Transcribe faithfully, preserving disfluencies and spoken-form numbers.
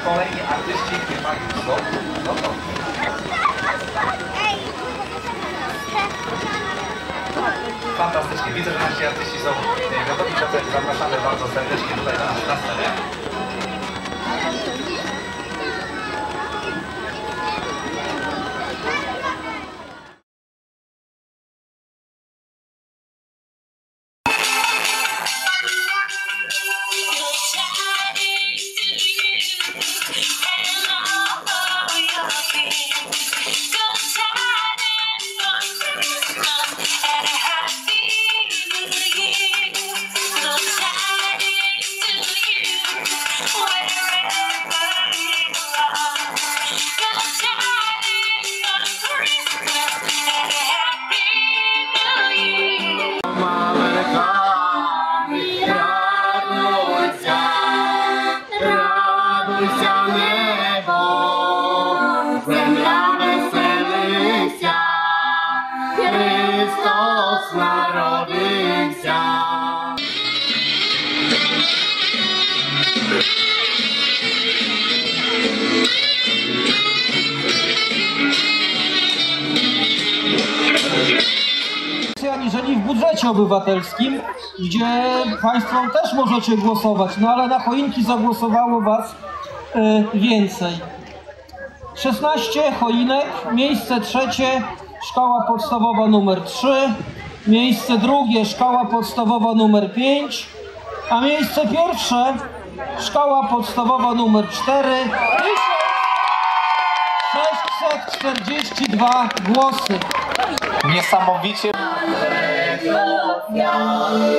Kolejni artyści nie mają znowu gotowi. Fantastycznie. Widzę, że nasi artyści są gotowi. Zapraszamy bardzo serdecznie tutaj na, na scenę. Chrystus narodził. Aniżeli w budżecie obywatelskim, gdzie Państwo też możecie głosować, no ale na choinki zagłosowało Was y, więcej. szesnaście choinek, miejsce trzecie szkoła podstawowa numer trzy, miejsce drugie szkoła podstawowa numer pięć, a miejsce pierwsze szkoła podstawowa numer cztery. sześćset czterdzieści dwa głosy. Niesamowicie.